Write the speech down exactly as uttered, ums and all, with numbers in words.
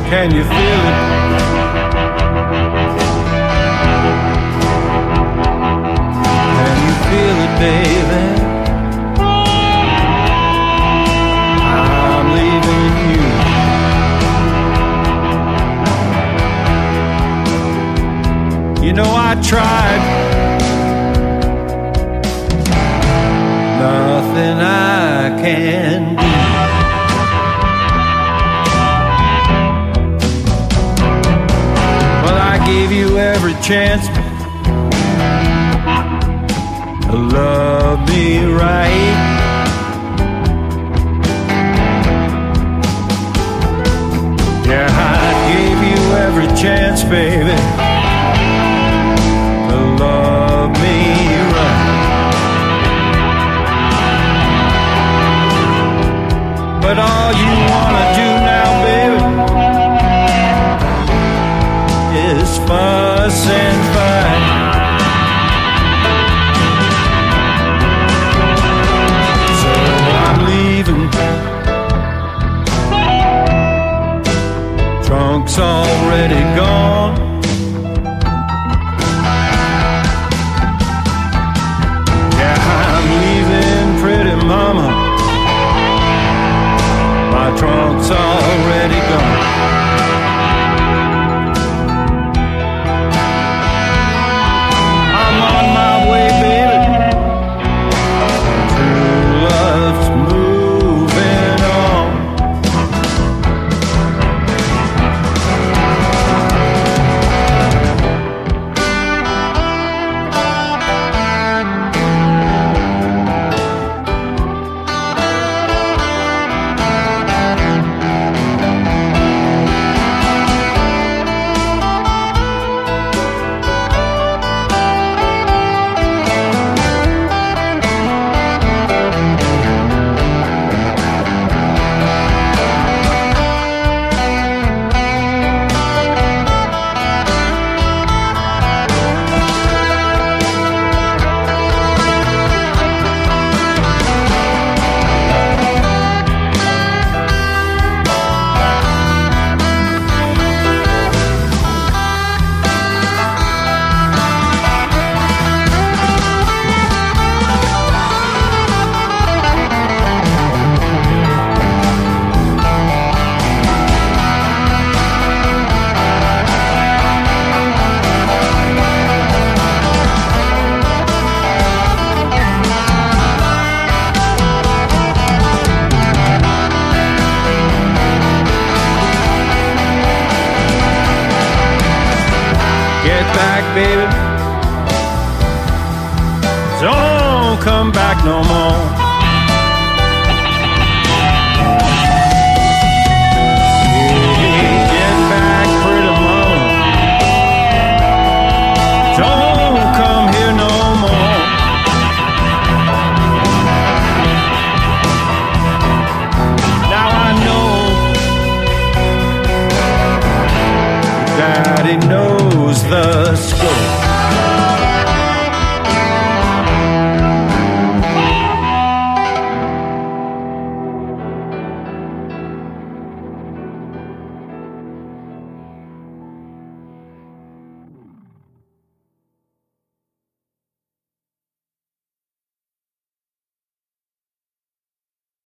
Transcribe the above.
Can you feel it? Can you feel it, baby? I'm leaving you. You know I tried. Nothing I can do. Gave you every chance to love me right. Yeah, I gave you every chance, baby, to love me right. But all you wanna do now, baby, is fuss and fight. So I'm leaving. Trunk's already gone. Yeah, I'm leaving, pretty mama. My trunk's already gone. Baby, don't come back no more.